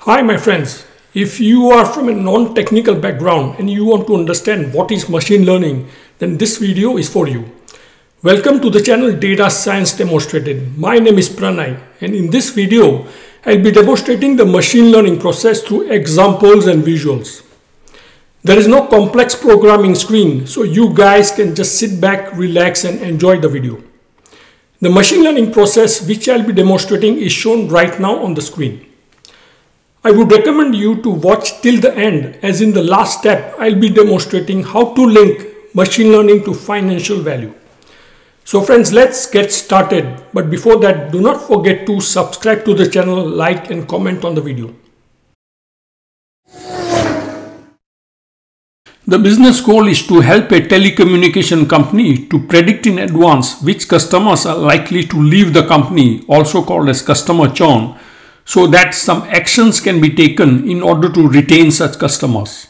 Hi my friends, if you are from a non-technical background and you want to understand what is machine learning, then this video is for you. Welcome to the channel Data Science Demonstrated. My name is Pranay and in this video I'll be demonstrating the machine learning process through examples and visuals. There is no complex programming screen, so you guys can just sit back, relax and enjoy the video. The machine learning process which I'll be demonstrating is shown right now on the screen. I would recommend you to watch till the end, as in the last step I'll be demonstrating how to link machine learning to financial value. So friends, let's get started, but before that do not forget to subscribe to the channel, like and comment on the video. The business goal is to help a telecommunication company to predict in advance which customers are likely to leave the company, also called as customer churn, so that some actions can be taken in order to retain such customers.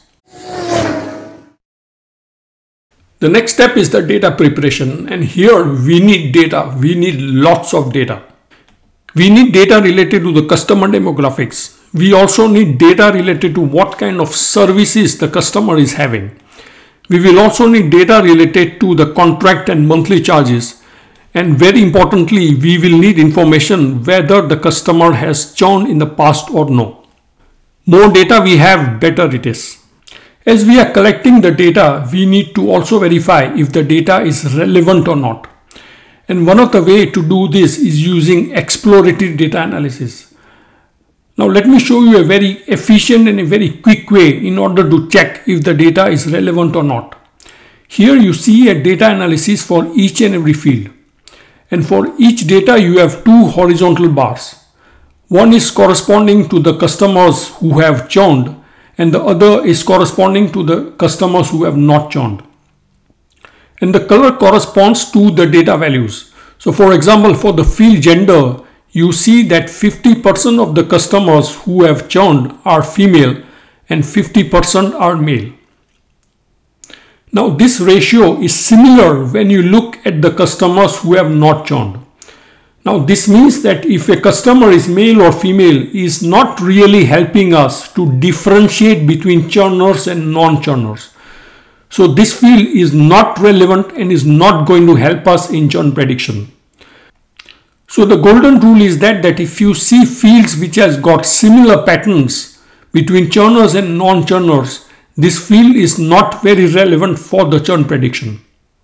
The next step is the data preparation, and here we need data. We need lots of data. We need data related to the customer demographics. We also need data related to what kind of services the customer is having. We will also need data related to the contract and monthly charges. And very importantly, we will need information whether the customer has churned in the past or no. More data we have, better it is. As we are collecting the data, we need to also verify if the data is relevant or not. And one of the ways to do this is using exploratory data analysis. Now let me show you a very efficient and a very quick way in order to check if the data is relevant or not. Here you see a data analysis for each and every field. And for each data you have two horizontal bars. One is corresponding to the customers who have churned and the other is corresponding to the customers who have not churned. And the color corresponds to the data values. So for example, for the field gender, you see that 50% of the customers who have churned are female and 50% are male. Now this ratio is similar when you look at the customers who have not churned. Now this means that if a customer is male or female is not really helping us to differentiate between churners and non-churners. So this field is not relevant and is not going to help us in churn prediction. So the golden rule is that if you see fields which has got similar patterns between churners and non-churners, this field is not very relevant for the churn prediction.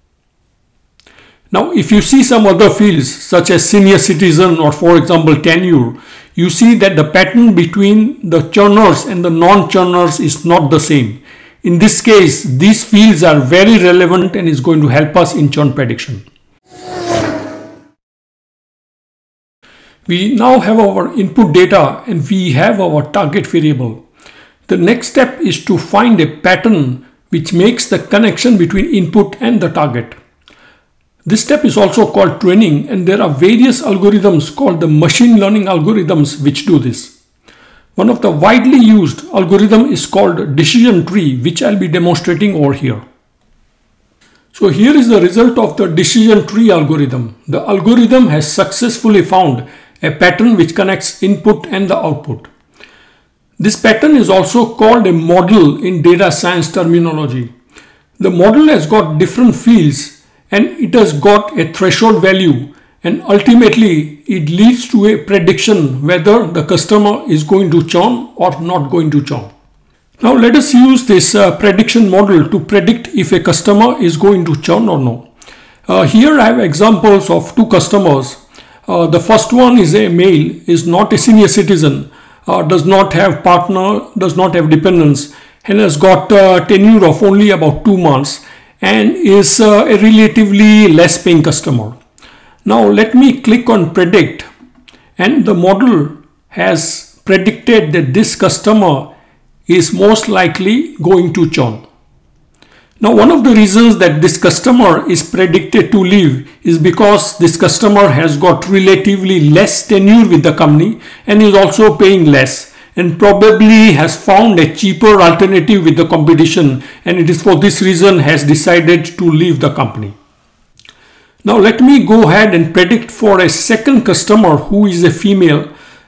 Now, if you see some other fields such as senior citizen or for example tenure, you see that the pattern between the churners and the non-churners is not the same. In this case, these fields are very relevant and is going to help us in churn prediction. We now have our input data and we have our target variable. The next step is to find a pattern which makes the connection between input and the target. This step is also called training, and there are various algorithms called the machine learning algorithms which do this. One of the widely used algorithm is called decision tree, which I'll be demonstrating over here. So here is the result of the decision tree algorithm. The algorithm has successfully found a pattern which connects input and the output. This pattern is also called a model in data science terminology. The model has got different fields and it has got a threshold value, and ultimately it leads to a prediction whether the customer is going to churn or not going to churn. Now let us use this prediction model to predict if a customer is going to churn or no. Here I have examples of two customers. The first one is a male, is not a senior citizen, does not have partner, does not have dependents, and has got a tenure of only about 2 months and is a relatively less paying customer. Now let me click on predict, and the model has predicted that this customer is most likely going to churn. Now one of the reasons that this customer is predicted to leave is because this customer has got relatively less tenure with the company and is also paying less and probably has found a cheaper alternative with the competition, and it is for this reason has decided to leave the company. Now let me go ahead and predict for a second customer who is a female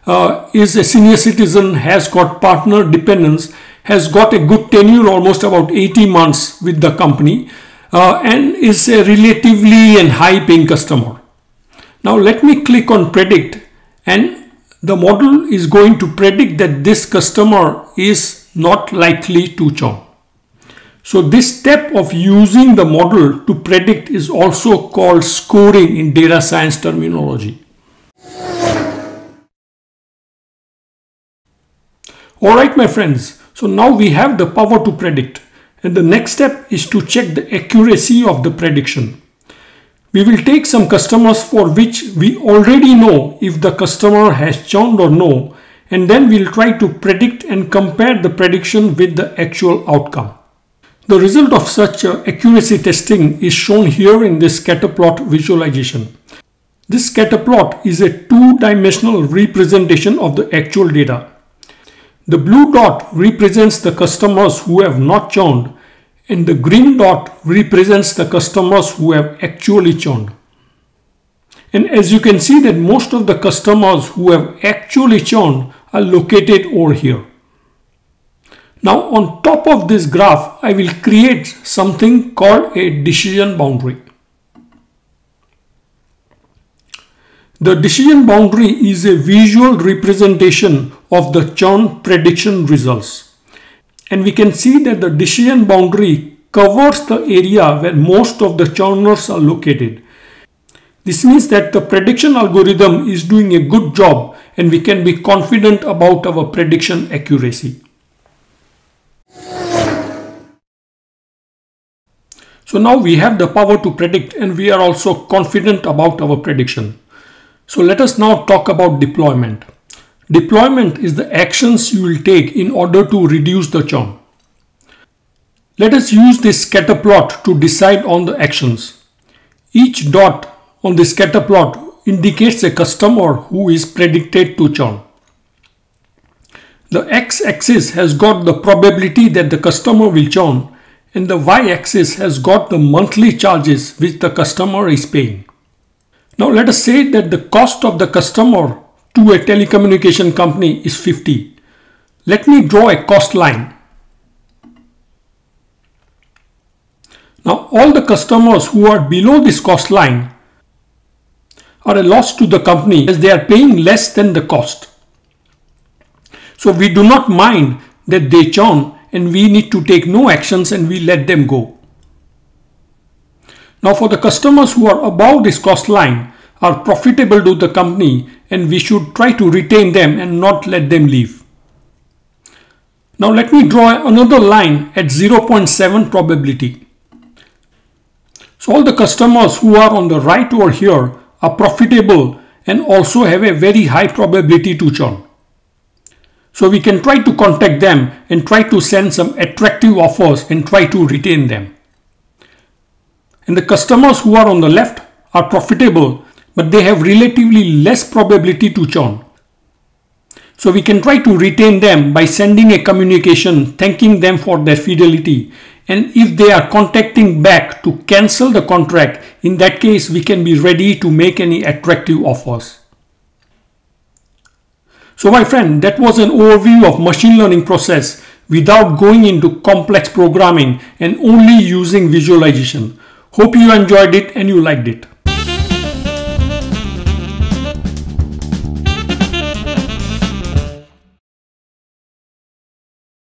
is a senior citizen, has got partner dependents, has got a good tenure, almost about 80 months with the company, and is a relatively and high paying customer. Now let me click on predict, and the model is going to predict that this customer is not likely to churn. So this step of using the model to predict is also called scoring in data science terminology. Alright my friends, so now we have the power to predict, and the next step is to check the accuracy of the prediction. We will take some customers for which we already know if the customer has churned or no, and then we'll try to predict and compare the prediction with the actual outcome. The result of such accuracy testing is shown here in this scatter plot visualization. This scatter plot is a two-dimensional representation of the actual data. The blue dot represents the customers who have not churned, and the green dot represents the customers who have actually churned. And as you can see that most of the customers who have actually churned are located over here. Now on top of this graph, I will create something called a decision boundary. The decision boundary is a visual representation of the churn prediction results. And we can see that the decision boundary covers the area where most of the churners are located. This means that the prediction algorithm is doing a good job and we can be confident about our prediction accuracy. So now we have the power to predict and we are also confident about our prediction. So let us now talk about deployment. Deployment is the actions you will take in order to reduce the churn. Let us use this scatter plot to decide on the actions. Each dot on the scatter plot indicates a customer who is predicted to churn. The x-axis has got the probability that the customer will churn, and the y-axis has got the monthly charges which the customer is paying. Now let us say that the cost of the customer to a telecommunication company is 50. Let me draw a cost line. Now all the customers who are below this cost line are a loss to the company as they are paying less than the cost. So we do not mind that they churn and we need to take no actions and we let them go. Now for the customers who are above this cost line are profitable to the company and we should try to retain them and not let them leave. Now let me draw another line at 0.7 probability. So all the customers who are on the right over here are profitable and also have a very high probability to churn. So we can try to contact them and try to send some attractive offers and try to retain them. And the customers who are on the left are profitable, but they have relatively less probability to churn. So we can try to retain them by sending a communication thanking them for their fidelity. And if they are contacting back to cancel the contract, in that case we can be ready to make any attractive offers. So my friend, that was an overview of machine learning process without going into complex programming and only using visualization. Hope you enjoyed it and you liked it.